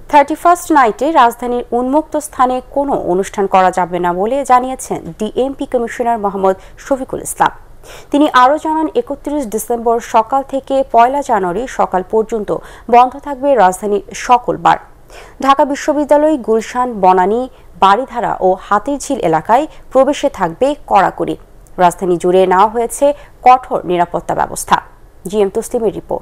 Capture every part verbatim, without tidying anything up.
Thirty first নাইটে রাজধানীর উন্মুক্ত স্থানে কোনো অনুষ্ঠান করা যাবে না বলে জানিয়েছেন ডিএমপি কমিশনার মোহাম্মদ শফিকুল ইসলাম। তিনি আরও জানান, একত্রিশ ডিসেম্বর সকাল থেকে পয়লা জানুয়ারি সকাল পর্যন্ত বন্ধ থাকবে রাজধানীর সকল বার। ঢাকা বিশ্ববিদ্যালয়, গুলশান, বনানী, বাড়িধারা ও হাতিরঝিল এলাকায় প্রবেশে থাকবে কড়াকড়ি। রাজধানী জুড়ে নেওয়া হয়েছে কঠোর নিরাপত্তা ব্যবস্থা। জি এম তসলিমের রিপোর্ট।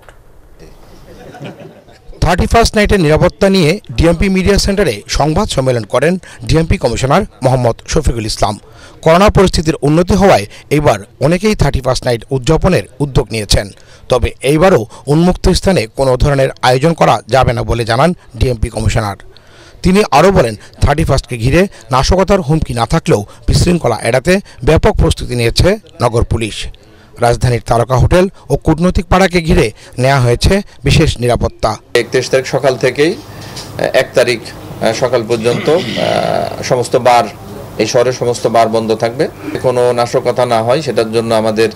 থার্টি ফার্স্ট নাইটের নিরাপত্তা নিয়ে ডিএমপি মিডিয়া সেন্টারে সংবাদ সম্মেলন করেন DMP commissioner Mohammad Shafiqul Islam. Corona পরিস্থিতির উন্নতি হওয়ায় এইবার অনেকেই থার্টি ফার্স্ট নাইট উদযাপনের উদ্যোগ নিয়েছেন। তবে এইবারও উন্মুক্ত স্থানে কোনো ধরনের আয়োজন করা যাবে না বলে জানান ডিএমপি কমিশনার। তিনি আরও বলেন, থার্টি ফার্স্টকে ঘিরে নাশকতার হুমকি না থাকলেও বিশৃঙ্খলা এড়াতে ব্যাপক প্রস্তুতি নিয়েছে নগর পুলিশ। রাজধানীর তারকা হোটেল ও কূটনৈতিক পাড়াকে ঘিরে নেওয়া হয়েছে বিশেষ নিরাপত্তা। একত্রিশ তারিখ সকাল থেকেই এক তারিখ সকাল পর্যন্ত সমস্ত বার, এই শহরের সমস্ত বার বন্ধ থাকবে। কোনো নাশকতা না হয় সেটার জন্য আমাদের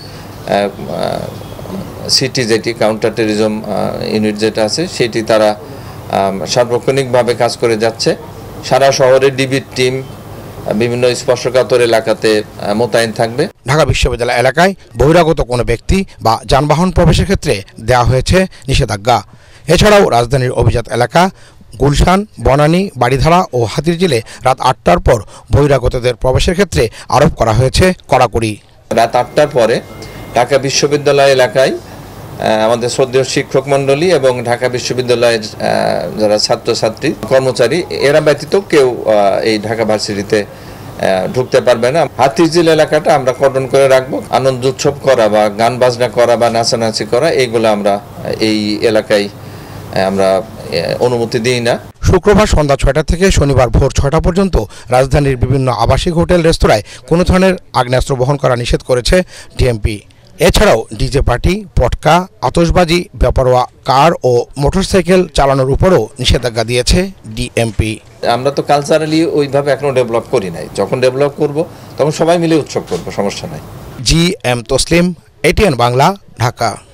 সিটি যেটি কাউন্টার টেরিজম ইউনিট যেটা আছে সেটি তারা সার্বক্ষণিকভাবে কাজ করে যাচ্ছে। সারা শহরে ডিবির টিম বিভিন্ন স্পর্শকাতর এলাকাতে মোতায়েন থাকবে। ঢাকা বিশ্ববিদ্যালয় এলাকায় বহিরাগত কোনো ব্যক্তি বা যানবাহন প্রবেশের ক্ষেত্রে দেওয়া হয়েছে নিষেধাজ্ঞা। এছাড়াও রাজধানীর অভিজাত এলাকা, গুলশান, বনানী, বাড়িধারা ও হাতিরঝিলে রাত আটটার পর বহিরাগতদের প্রবেশের ক্ষেত্রে আরোপ করা হয়েছে কড়াকড়ি। রাত আটটার পরে ঢাকা বিশ্ববিদ্যালয় এলাকায় আমাদের শ্রদ্ধেয় শিক্ষক মণ্ডলী এবং ঢাকা বিশ্ববিদ্যালয়ের যারা ছাত্রছাত্রী, কর্মচারী, এরা ব্যতীত কেউ এই ঢাকা ভার্সিটিতে ঢুকতে পারবে না। হাতিরঝিল এলাকাটা আমরা কর্ডন করে রাখবো। আনন্দ উৎসব করা বা গান বাজনা করা বা নাচানাচি করা এইগুলো আমরা এই এলাকায় আমরা অনুমতি দিই না। শুক্রবার সন্ধ্যা ছয়টা থেকে শনিবার ভোর ছয়টা পর্যন্ত রাজধানীর বিভিন্ন আবাসিক হোটেল, রেস্তোরাঁয় কোনো ধরনের আগ্নেয়াস্ত্র বহন করা নিষেধ করেছে ডিএমপি। এছাড়াও ডিজে পার্টি, পটকা, আতশবাজি, বেপরোয়া কার ও মোটরসাইকেল চালানোর উপরও নিষেধাজ্ঞা দিয়েছে ডিএমপি। আমরা তো কালচারালি ওইভাবে এখনো ডেভেলপ করি নাই। যখন ডেভেলপ করব তখন সবাই মিলে উৎসব করব, সমস্যা নাই। G M Taslim, ATN Bangla, Dhaka.